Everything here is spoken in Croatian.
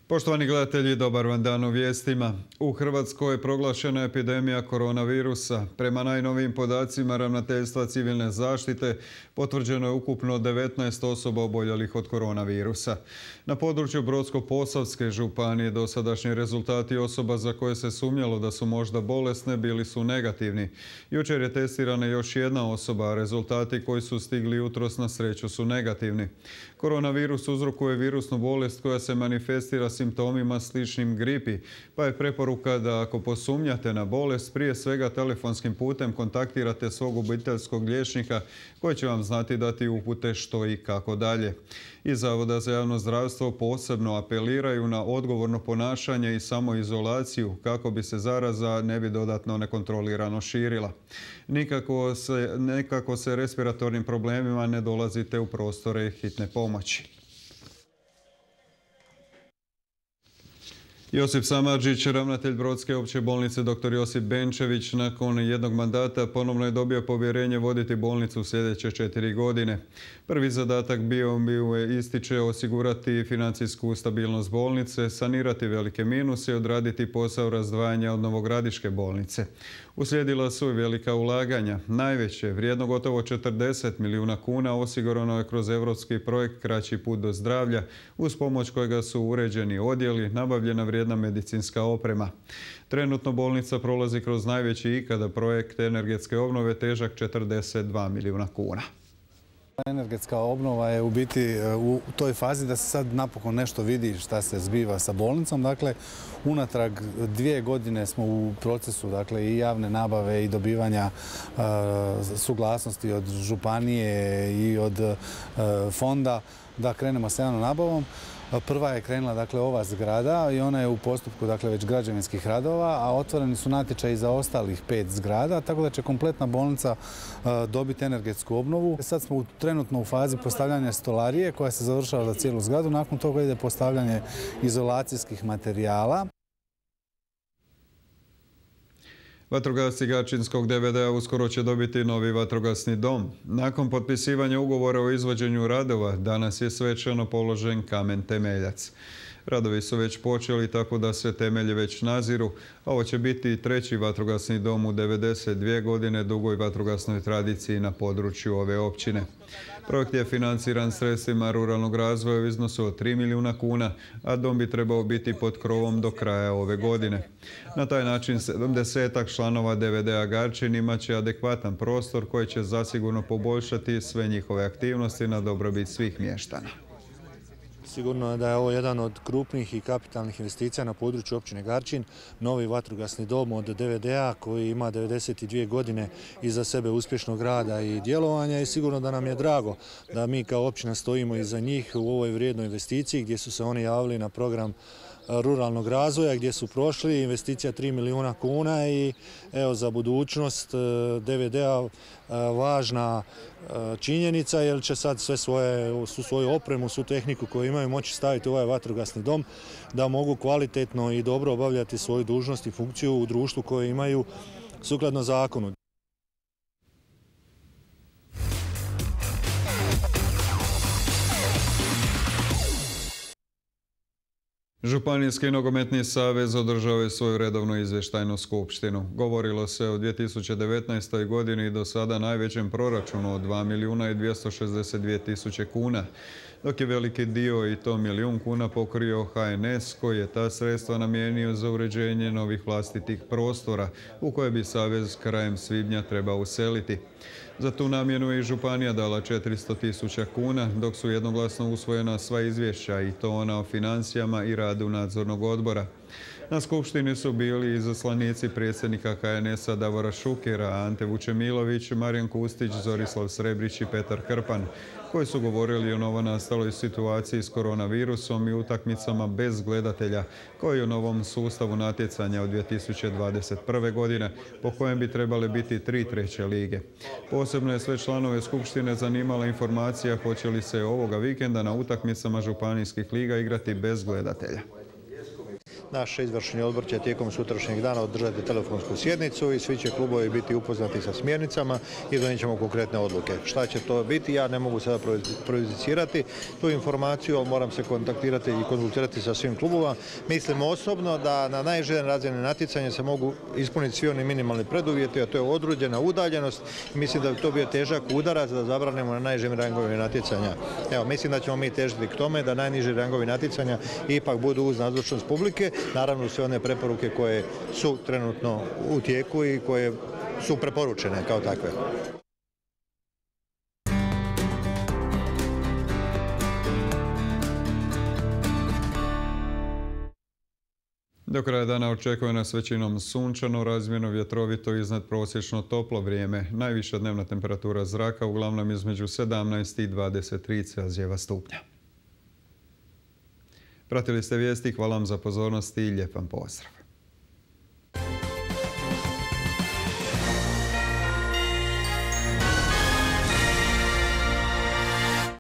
Poštovani gledatelji, dobar vam dan u vijestima. U Hrvatskoj je proglašena epidemija koronavirusa. Prema najnovijim podacima Ravnateljstva civilne zaštite potvrđeno je ukupno 19 osoba oboljelih od koronavirusa. Na području Brodsko-posavske županije dosadašnji rezultati osoba za koje se sumnjalo da su možda bolesne bili su negativni. Jučer je testirana još jedna osoba, a rezultati koji su stigli jutros na sreću su negativni. Koronavirus uzrokuje virusnu bolest koja se manifestira simptomima sličnim gripi, pa je preporuka da ako posumnjate na bolest, prije svega telefonskim putem kontaktirate svog obiteljskog liječnika koji će vam znati dati upute što i kako dalje. Iz Zavoda za javno zdravstvo posebno apeliraju na odgovorno ponašanje i samoizolaciju kako bi se zaraza ne bi dodatno nekontrolirano širila. Nikako se respiratornim problemima ne dolazite u prostore hitne pomoći. Josip Samardžić, ravnatelj Brodske opće bolnice dr. Josip Benčević, nakon jednog mandata ponovno je dobio povjerenje voditi bolnicu u sljedeće 4 godine. Prvi zadatak bio je, ističe, osigurati financijsku stabilnost bolnice, sanirati velike minuse i odraditi posao razdvajanja od Novogradiške bolnice. Uslijedila su i velika ulaganja. Najveće, vrijedno gotovo 40 milijuna kuna, osigurano je kroz europski projekt Kraći put do zdravlja, uz pomoć kojega su uređeni odjeli, nabavljena vrijedna medicinska oprema. Trenutno bolnica prolazi kroz najveći ikada projekt energetske obnove težak 42 milijuna kuna. Energetska obnova je u biti u toj fazi da se sad napokon nešto vidi šta se zbiva sa bolnicom. Dakle, unatrag 2 godine smo u procesu i javne nabave i dobivanja suglasnosti od županije i od fonda da krenemo s javnom nabavom. Prva je krenula ova zgrada i ona je u postupku već građevinskih radova, a otvoreni su natječaji za ostalih 5 zgrada, tako da će kompletna bolnica dobiti energetsku obnovu. Sad smo trenutno u fazi postavljanja stolarije koja se završava za cijelu zgradu, nakon toga ide postavljanje izolacijskih materijala. Vatrogasci Garčinskog DVD-a uskoro će dobiti novi vatrogasni dom. Nakon potpisivanja ugovora o izvođenju radova, danas je svečano položen kamen temeljac. Radovi su već počeli, tako da se temelji već naziru. Ovo će biti 3. vatrogasni dom u 92 godine dugoj vatrogasnoj tradiciji na području ove općine. Projekt je financiran sredstvima ruralnog razvoja u iznosu od 3 milijuna kuna, a dom bi trebao biti pod krovom do kraja ove godine. Na taj način 70-ak članova DVD-a Garčin imat će adekvatan prostor koji će zasigurno poboljšati sve njihove aktivnosti na dobrobit svih mještana. Sigurno je da je ovo jedan od krupnih i kapitalnih investicija na području općine Garčin, novi vatrogasni dom od DVD-a koji ima 92 godine iza sebe uspješnog rada i djelovanja i sigurno da nam je drago da mi kao općina stojimo iza njih u ovoj vrijednoj investiciji gdje su se oni javili na program ruralnog razvoja gdje su prošli, investicija 3 milijuna kuna i evo za budućnost DVD-a važna činjenica jer će sad svu svoju opremu, svu tehniku koju imaju moći staviti u ovaj vatrogasni dom da mogu kvalitetno i dobro obavljati svoju dužnost i funkciju u društvu koje imaju sukladno zakonu. Županijski nogometni savez održao je svoju redovnu izvještajnu skupštinu. Govorilo se o 2019. godini i do sada najvećem proračunu od 2 milijuna i 262 tisuće kuna, dok je veliki dio i to milijun kuna pokrio HNS koji je ta sredstva namijenio za uređenje novih vlastitih prostora u koje bi savez krajem svibnja trebao useliti. Za tu namjenu je i županija dala 400 tisuća kuna, dok su jednoglasno usvojena sva izvješća i to ona o financijama i radu nadzornog odbora. Na skupštini su bili izaslanici predsjednika HNS-a Davora Šukera, Ante Vučemilović, Marijan Kustić, Zorislav Srebrić i Petar Krpan, koji su govorili o novonastaloj situaciji s koronavirusom i utakmicama bez gledatelja, kao i o novom sustavu natjecanja od 2021. godine, po kojem bi trebale biti 3 treće lige. Posebno je sve članove skupštine zanimala informacija hoće li se ovoga vikenda na utakmicama županijskih liga igrati bez gledatelja. Naš izvršni odbor će tijekom sutrašnjeg dana održati telefonsku sjednicu i svi će klubovi biti upoznati sa smjernicama i donijet ćemo konkretne odluke. Šta će to biti, ja ne mogu sada prejudicirati tu informaciju, ali moram se kontaktirati i konzultirati sa svim klubova. Mislim osobno da na najnižoj razini natjecanja se mogu ispuniti svi oni minimalni preduvjeti, a to je određena udaljenost. Mislim da bi to bio težak udarac da zabranimo na najnižim rangovima natjecanja. Evo, mislim da ćemo mi težiti k tome da najniži rangovi natjecanja ipak budu uz nazočnost publike, naravno sve one preporuke koje su trenutno u tijeku i koje su preporučene kao takve. Do kraja dana očekuje nas većinom sunčano, razmjerno vjetrovito i iznadprosječno toplo vrijeme. Najviša dnevna temperatura zraka uglavnom između 17 i 23 Celzijeva stupnja. Pratili ste vijesti, hvala vam za pozornost i lijep vam pozdrav.